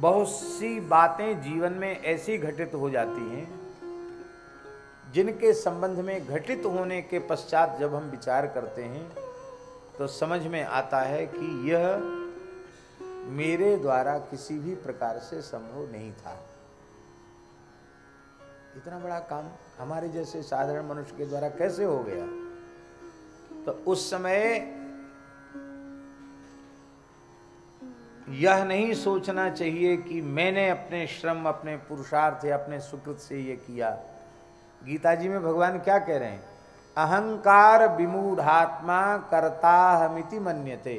बहुत सी बातें जीवन में ऐसी घटित हो जाती हैं जिनके संबंध में घटित होने के पश्चात जब हम विचार करते हैं तो समझ में आता है कि यह मेरे द्वारा किसी भी प्रकार से संभव नहीं था। इतना बड़ा काम हमारे जैसे साधारण मनुष्य के द्वारा कैसे हो गया? तो उस समय यह नहीं सोचना चाहिए कि मैंने अपने श्रम, अपने पुरुषार्थ या अपने सुकृत से ये किया। गीता जी में भगवान क्या कह रहे हैं? अहंकार विमूढ़ात्मा कर्ताहमिति मन्यते।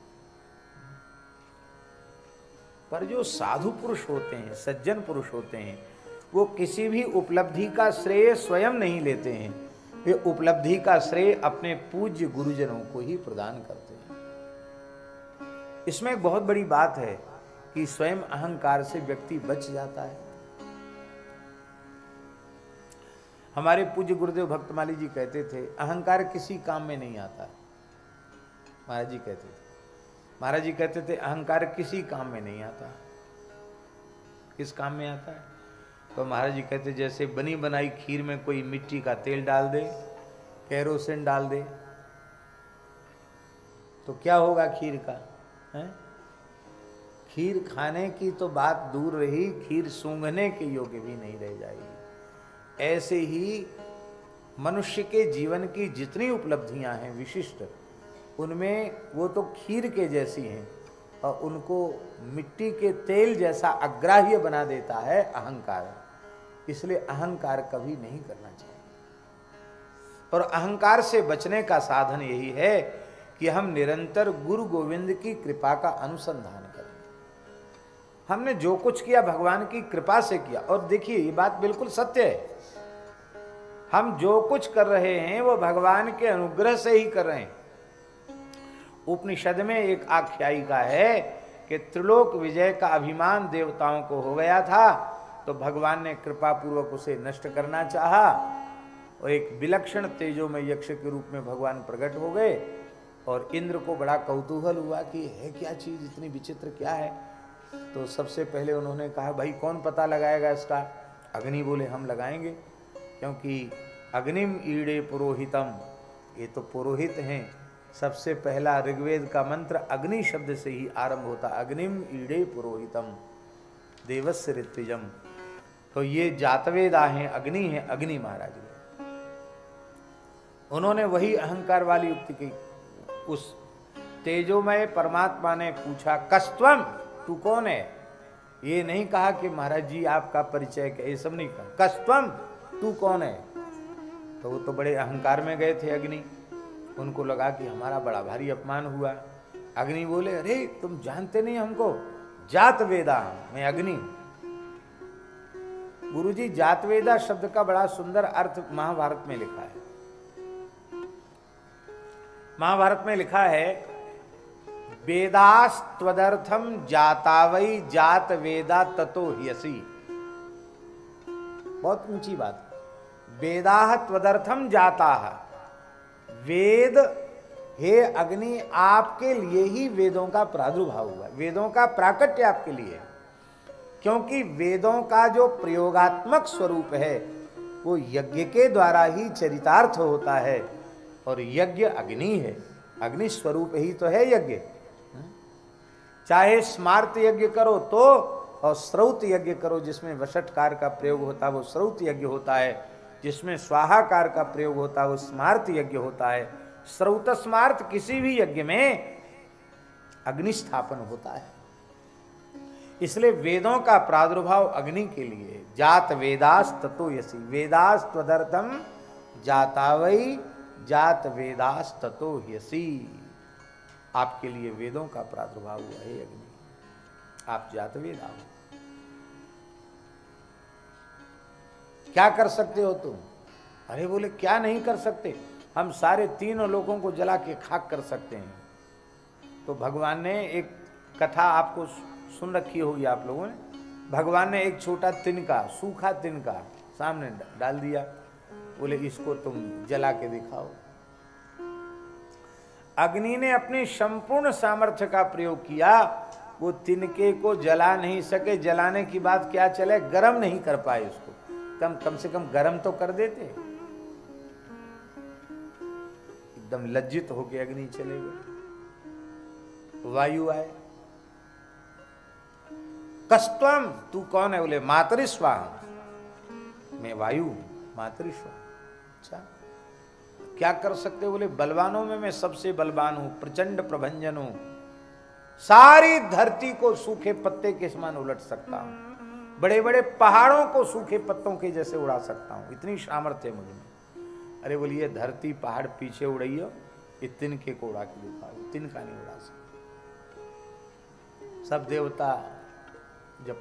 पर जो साधु पुरुष होते हैं, सज्जन पुरुष होते हैं, वो किसी भी उपलब्धि का श्रेय स्वयं नहीं लेते हैं। वे उपलब्धि का श्रेय अपने पूज्य गुरुजनों को ही प्रदान करते हैं। इसमें एक बहुत बड़ी बात है कि स्वयं अहंकार से व्यक्ति बच जाता है। हमारे पूज्य गुरुदेव भक्तमाली जी कहते थे, अहंकार किसी काम में नहीं आता। महाराज जी कहते थे अहंकार किसी काम में नहीं आता। किस काम में आता है? तो महाराज जी कहते जैसे बनी बनाई खीर में कोई मिट्टी का तेल डाल दे, केरोसिन डाल दे, तो क्या होगा खीर का? है? खीर खाने की तो बात दूर रही, खीर सूंघने के योग्य भी नहीं रह जाएगी। ऐसे ही मनुष्य के जीवन की जितनी उपलब्धियां हैं विशिष्ट, उनमें वो तो खीर के जैसी हैं और उनको मिट्टी के तेल जैसा अग्राह्य बना देता है अहंकार। इसलिए अहंकार कभी नहीं करना चाहिए। और अहंकार से बचने का साधन यही है कि हम निरंतर गुरु गोविंद की कृपा का अनुसंधान करें। हमने जो कुछ किया भगवान की कृपा से किया। और देखिए ये बात बिल्कुल सत्य है, हम जो कुछ कर रहे हैं वो भगवान के अनुग्रह से ही कर रहे हैं। उपनिषद में एक आख्यायिका है कि त्रिलोक विजय का अभिमान देवताओं को हो गया था, तो भगवान ने कृपा पूर्वक उसे नष्ट करना चाहा और एक विलक्षण तेजोमय यक्ष के रूप में भगवान प्रकट हो गए। और इंद्र को बड़ा कौतूहल हुआ कि है क्या चीज, इतनी विचित्र क्या है। तो सबसे पहले उन्होंने कहा भाई कौन पता लगाएगा इसका? अग्नि बोले हम लगाएंगे, क्योंकि अग्निम ईड़े पुरोहितम, ये तो पुरोहित हैं। सबसे पहला ऋग्वेद का मंत्र अग्नि शब्द से ही आरंभ होता, अग्निम ईड़े पुरोहितम देवस्य ऋत्विजम। तो ये जातवेदा हैं, अग्नि हैं, अग्नि महाराज ने। उन्होंने वही अहंकार वाली युक्ति की। उस तेजोमय परमात्मा ने पूछा कस्त्वम, तू कौन है? ये नहीं कहा कि महाराज जी आपका परिचय क्या, ये सब नहीं कहा। कस्त्वम, तू कौन है? तो वो तो बड़े अहंकार में गए थे अग्नि। उनको लगा कि हमारा बड़ा भारी अपमान हुआ। अग्नि बोले अरे तुम जानते नहीं हमको, जातवेदा, मैं अग्नि हूं। गुरुजी जातवेदा शब्द का बड़ा सुंदर अर्थ महाभारत में लिखा है। महाभारत में लिखा है वेदास्त्वदर्थम जातावई जात वेदा ततो ह्यसि। बहुत ऊंची बात। वेदाह त्वदर्थम जाताह, वेद हे अग्नि आपके लिए ही वेदों का प्रादुर्भाव हुआ, वेदों का प्राकट्य आपके लिए। क्योंकि वेदों का जो प्रयोगात्मक स्वरूप है वो यज्ञ के द्वारा ही चरितार्थ होता है। और यज्ञ अग्नि है, अग्नि स्वरूप ही तो है यज्ञ। चाहे स्मार्त यज्ञ करो तो, और श्रौत यज्ञ करो जिसमें वषटकार का प्रयोग होता है वो श्रौत यज्ञ होता है, जिसमें स्वाहाकार का प्रयोग होता है वो स्मार्त यज्ञ होता है। श्रौत स्मार्त किसी भी यज्ञ में अग्निस्थापन होता है। इसलिए वेदों का प्रादुर्भाव अग्नि के लिए। जात वेदास ततो यसी, वेदास त्वदर्थम जातावई जात वेदास ततो यसी। आपके लिए वेदों का प्रादुर्भाव हुआ है अग्नि, आप जात वेदा हो। क्या कर सकते हो तुम? अरे बोले क्या नहीं कर सकते, हम सारे तीनों लोगों को जला के खाक कर सकते हैं। तो भगवान ने एक कथा आपको सुन रखी होगी आप लोगों ने। भगवान ने एक छोटा तिनका, सूखा तिनका सामने डाल दिया, बोले इसको तुम जला के दिखाओ। अग्नि ने अपनी संपूर्ण सामर्थ्य का प्रयोग किया वो तिनके को जला नहीं सके, जलाने की बात क्या चले, गरम नहीं कर पाए उसको, कम से कम गरम तो कर देते। एकदम लज्जित होके अग्नि चले गए। वायु आए, कस्तम तू कौन है? बोले मातरिस्वाहा, मैं वायु मातरिस्वाहा। अच्छा क्या कर सकते? बोले बलवानों में मैं सबसे बलवान हूं, प्रचंड प्रभंजन हूं, सारी धरती को सूखे पत्ते के समान उलट सकता हूं, बड़े बड़े पहाड़ों को सूखे पत्तों के जैसे उड़ा सकता हूं, इतनी सामर्थ्य है मुझ में। अरे बोलिए धरती पहाड़ पीछे उड़ाइयो, ये तिनके को उड़ा के दिखाओ, तिनका नहीं उड़ा सकता। सब देवता जब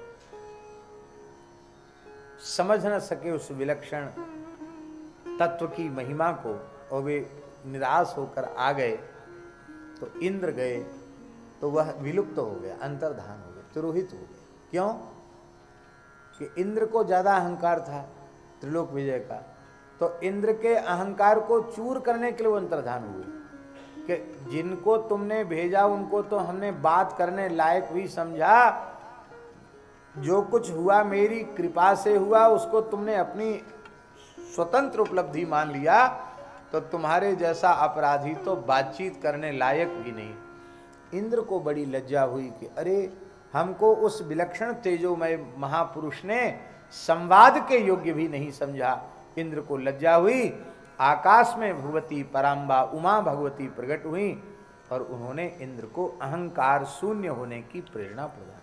समझ न सके उस विलक्षण तत्व की महिमा को और वे निराश होकर आ गए, तो इंद्र गए तो वह विलुप्त हो गया, अंतर्धान हो गया, तिरोहित हो गया। क्यों? कि इंद्र को ज्यादा अहंकार था त्रिलोक विजय का, तो इंद्र के अहंकार को चूर करने के लिए वो अंतर्धान हुए कि जिनको तुमने भेजा उनको तो हमने बात करने लायक भी समझा, जो कुछ हुआ मेरी कृपा से हुआ, उसको तुमने अपनी स्वतंत्र उपलब्धि मान लिया, तो तुम्हारे जैसा अपराधी तो बातचीत करने लायक भी नहीं। इंद्र को बड़ी लज्जा हुई कि अरे हमको उस विलक्षण तेजोमय महापुरुष ने संवाद के योग्य भी नहीं समझा। इंद्र को लज्जा हुई, आकाश में भगवती पराम्बा उमा भगवती प्रकट हुई और उन्होंने इंद्र को अहंकार शून्य होने की प्रेरणा प्रदान।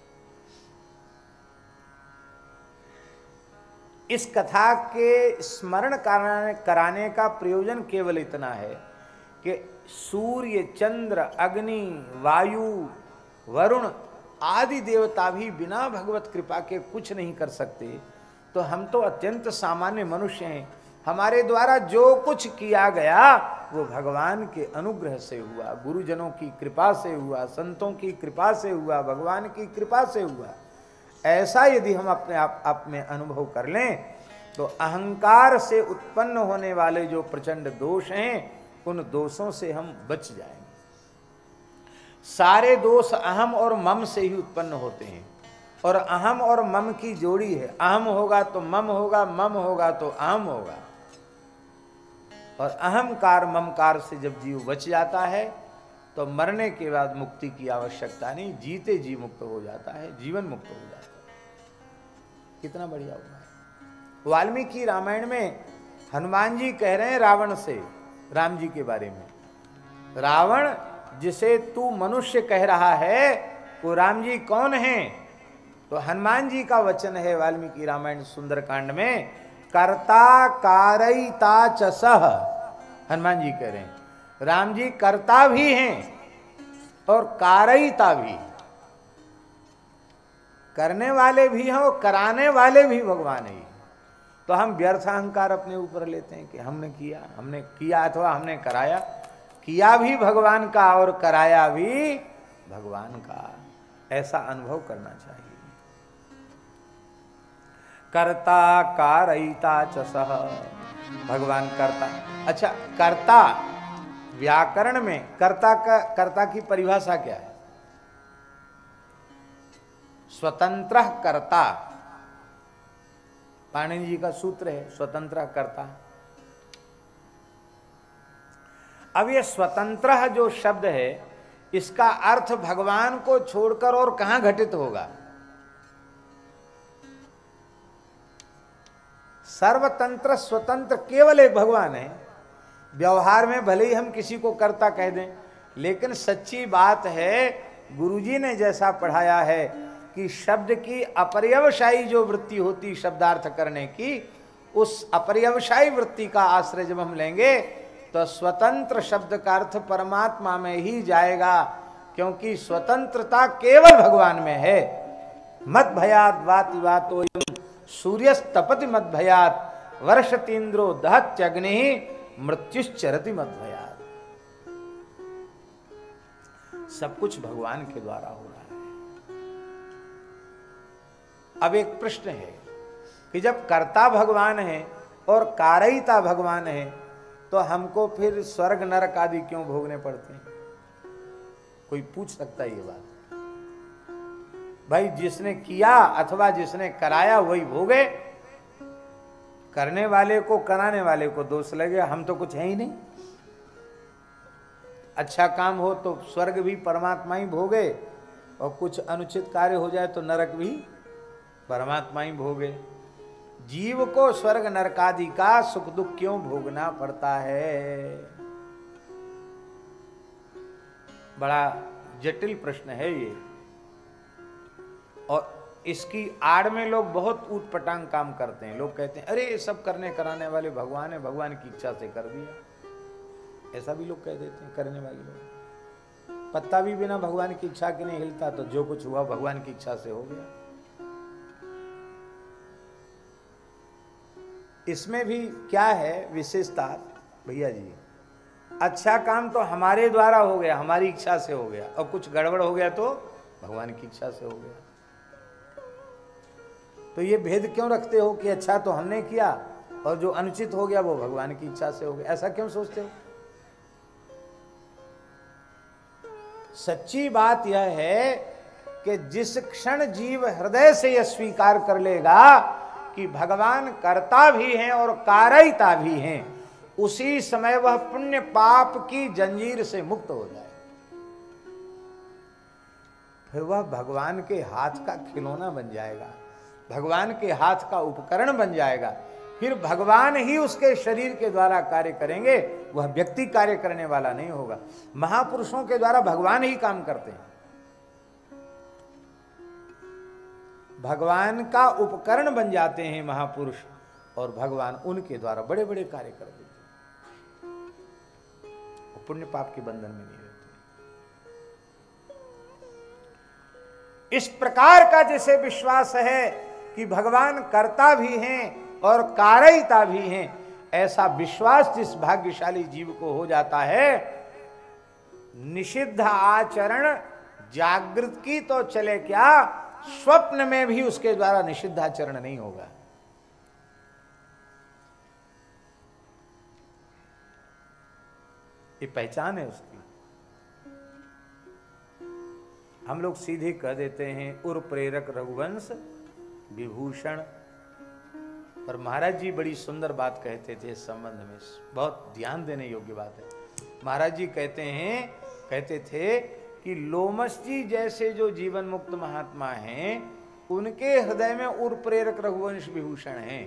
इस कथा के स्मरण कराने का प्रयोजन केवल इतना है कि सूर्य, चंद्र, अग्नि, वायु, वरुण आदि देवता भी बिना भगवत कृपा के कुछ नहीं कर सकते, तो हम तो अत्यंत सामान्य मनुष्य हैं। हमारे द्वारा जो कुछ किया गया वो भगवान के अनुग्रह से हुआ, गुरुजनों की कृपा से हुआ, संतों की कृपा से हुआ, भगवान की कृपा से हुआ। ऐसा यदि हम अपने आप में अनुभव कर लें तो अहंकार से उत्पन्न होने वाले जो प्रचंड दोष हैं उन दोषों से हम बच जाएंगे। सारे दोष अहम और मम से ही उत्पन्न होते हैं, और अहम और मम की जोड़ी है। अहम होगा तो मम होगा, मम होगा तो अहम होगा, और अहंकार ममकार से जब जीव बच जाता है तो मरने के बाद मुक्ति की आवश्यकता नहीं, जीते जी मुक्त हो जाता है, जीवन मुक्त हो जाता है। कितना बढ़िया हुआ है। वाल्मीकि रामायण में हनुमान जी कह रहे हैं रावण से, राम जी के बारे में, रावण जिसे तू मनुष्य कह रहा है वो राम जी कौन हैं? तो हनुमान जी का वचन है वाल्मीकि रामायण सुंदरकांड में, कर्ता कारयिता च सः। हनुमान जी कह रहे हैं राम जी कर्ता भी हैं और कारयिता भी, करने वाले भी हैं और कराने वाले भी भगवान ही। तो हम व्यर्थ अहंकार अपने ऊपर लेते हैं कि हमने किया अथवा हमने कराया। किया भी भगवान का और कराया भी भगवान का, ऐसा अनुभव करना चाहिए। कर्ता कारयिता च सः, भगवान कर्ता। अच्छा, कर्ता व्याकरण में कर्ता की परिभाषा क्या है? स्वतंत्र कर्ता, पाणिनि जी का सूत्र है स्वतंत्र कर्ता। अब ये स्वतंत्र जो शब्द है इसका अर्थ भगवान को छोड़कर और कहां घटित होगा? सर्वतंत्र स्वतंत्र केवल एक भगवान है। व्यवहार में भले ही हम किसी को कर्ता कह दें, लेकिन सच्ची बात है गुरुजी ने जैसा पढ़ाया है कि शब्द की अपर्यवसायी जो वृत्ति होती शब्दार्थ करने की, उस अपर्यवसायी वृत्ति का आश्रय जब हम लेंगे तो स्वतंत्र शब्द का अर्थ परमात्मा में ही जाएगा, क्योंकि स्वतंत्रता केवल भगवान में है। मद भयात वाति वातो सूर्यस्तपति मद भयात वर्षतीन्द्रो दहत्यग्नि मृत्युश्चरति मद भयात। सब कुछ भगवान के द्वारा हो रहा है। अब एक प्रश्न है कि जब कर्ता भगवान है और कारयिता भगवान है तो हमको फिर स्वर्ग नरक आदि क्यों भोगने पड़ते हैं? कोई पूछ सकता है ये बात? भाई जिसने किया अथवा जिसने कराया वही भोगे। करने वाले को कराने वाले को दोष लगे, हम तो कुछ है ही नहीं। अच्छा काम हो तो स्वर्ग भी परमात्मा ही भोगे, और कुछ अनुचित कार्य हो जाए तो नरक भी परमात्मा ही भोगे। जीव को स्वर्ग नरकादि का सुख दुख क्यों भोगना पड़ता है? बड़ा जटिल प्रश्न है ये, और इसकी आड़ में लोग बहुत ऊटपटांग काम करते हैं। लोग कहते हैं अरे ये सब करने कराने वाले भगवान है, भगवान की इच्छा से कर दिया। ऐसा भी लोग कह देते हैं करने वाले लोग। पत्ता भी बिना भगवान की इच्छा के नहीं हिलता, तो जो कुछ हुआ भगवान की इच्छा से हो गया। इसमें भी क्या है विशेषता भैया जी, अच्छा काम तो हमारे द्वारा हो गया, हमारी इच्छा से हो गया, और कुछ गड़बड़ हो गया तो भगवान की इच्छा से हो गया। तो ये भेद क्यों रखते हो कि अच्छा तो हमने किया और जो अनुचित हो गया वो भगवान की इच्छा से हो गया? ऐसा क्यों सोचते हो? सच्ची बात यह है कि जिस क्षण जीव हृदय से यह स्वीकार कर लेगा कि भगवान कर्ता भी हैं और कारयिता भी हैं, उसी समय वह पुण्य पाप की जंजीर से मुक्त हो जाए। फिर वह भगवान के हाथ का खिलौना बन जाएगा, भगवान के हाथ का उपकरण बन जाएगा। फिर भगवान ही उसके शरीर के द्वारा कार्य करेंगे, वह व्यक्ति कार्य करने वाला नहीं होगा। महापुरुषों के द्वारा भगवान ही काम करते हैं, भगवान का उपकरण बन जाते हैं महापुरुष, और भगवान उनके द्वारा बड़े बड़े कार्य कर देते हैं। पुण्य पाप के बंधन में नहीं रहते। इस प्रकार का जैसे विश्वास है कि भगवान कर्ता भी हैं और कारयिता भी हैं, ऐसा विश्वास जिस भाग्यशाली जीव को हो जाता है, निषिद्ध आचरण जागृत की तो चले क्या, स्वप्न में भी उसके द्वारा निषिद्ध आचरण नहीं होगा। ये पहचान है उसकी। हम लोग सीधे कह देते हैं उर प्रेरक रघुवंश विभूषण, पर महाराज जी बड़ी सुंदर बात कहते थे इस संबंध में, बहुत ध्यान देने योग्य बात है। महाराज जी कहते थे कि लोमस जी जैसे जो जीवन मुक्त महात्मा हैं, उनके हृदय में उर प्रेरक रघुवंश विभूषण हैं।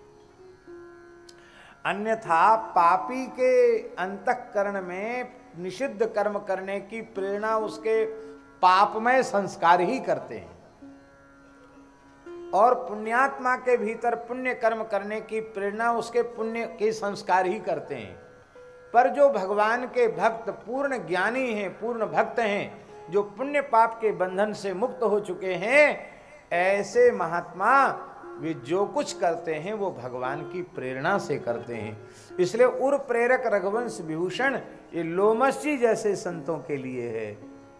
अन्यथा पापी के अंतःकरण में निषिद्ध कर्म करने की प्रेरणा उसके पापमय संस्कार ही करते हैं, और पुण्यात्मा के भीतर पुण्य कर्म करने की प्रेरणा उसके पुण्य के संस्कार ही करते हैं। पर जो भगवान के भक्त पूर्ण ज्ञानी हैं, पूर्ण भक्त हैं, जो पुण्य पाप के बंधन से मुक्त हो चुके हैं, ऐसे महात्मा वे जो कुछ करते हैं वो भगवान की प्रेरणा से करते हैं। इसलिए उर प्रेरक रघुवंश विभूषण ये लोमस जी जैसे संतों के लिए है।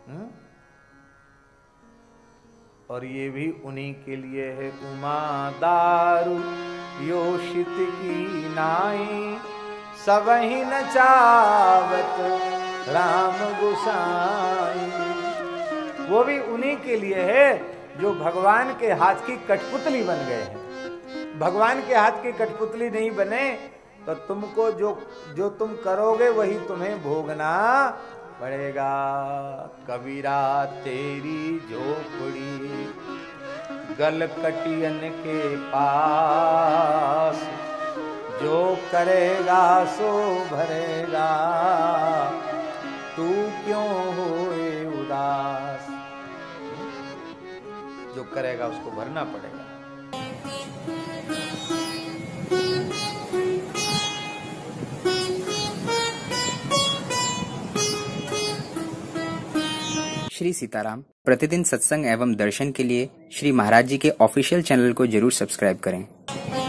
और ये भी उन्हीं के लिए है। उमा दारू योषित की नाई, सबहि न चावत राम गोसाई। वो भी उन्हीं के लिए है जो भगवान के हाथ की कठपुतली बन गए हैं। भगवान के हाथ की कठपुतली नहीं बने तो तुमको जो तुम करोगे वही तुम्हें भोगना पड़ेगा। कबीरा तेरी झोपड़ी गलकटियन के पास, जो करेगा सो भरेगा, तू क्यों होए उदास। जो करेगा उसको भरना पड़ेगा। श्री सीताराम प्रतिदिन सत्संग एवं दर्शन के लिए श्री महाराज जी के ऑफिशियल चैनल को जरूर सब्सक्राइब करें।